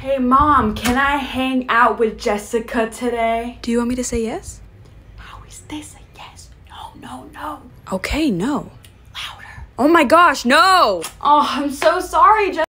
Hey mom, can I hang out with Jessica today? Do you want me to say yes? How is this a yes? No. Okay, no. Louder. Oh my gosh, no! Oh, I'm so sorry, Jessica.